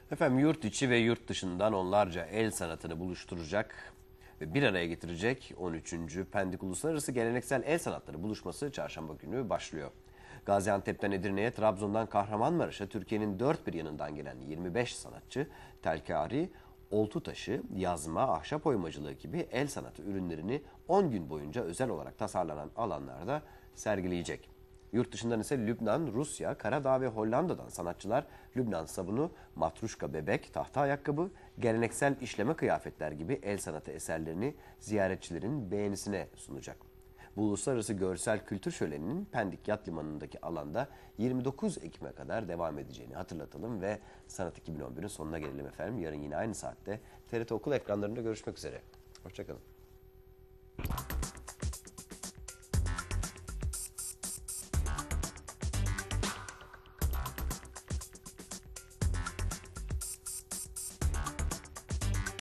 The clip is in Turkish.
Efendim yurt içi ve yurt dışından onlarca el sanatını buluşturacak ve bir araya getirecek 13. Pendik Uluslararası Geleneksel El Sanatları Buluşması çarşamba günü başlıyor. Gaziantep'ten Edirne'ye, Trabzon'dan Kahramanmaraş'a Türkiye'nin dört bir yanından gelen 25 sanatçı, telkari, oltu taşı, yazma, ahşap oymacılığı gibi el sanatı ürünlerini 10 gün boyunca özel olarak tasarlanan alanlarda sergileyecek. Yurt dışından ise Lübnan, Rusya, Karadağ ve Hollanda'dan sanatçılar Lübnan sabunu, matruşka bebek, tahta ayakkabı, geleneksel işleme kıyafetler gibi el sanatı eserlerini ziyaretçilerin beğenisine sunacak. Bu uluslararası görsel kültür şöleninin Pendik Yat Limanı'ndaki alanda 29 Ekim'e kadar devam edeceğini hatırlatalım ve Sanat 2011'in sonuna gelelim efendim. Yarın yine aynı saatte TRT Okul ekranlarında görüşmek üzere. Hoşçakalın.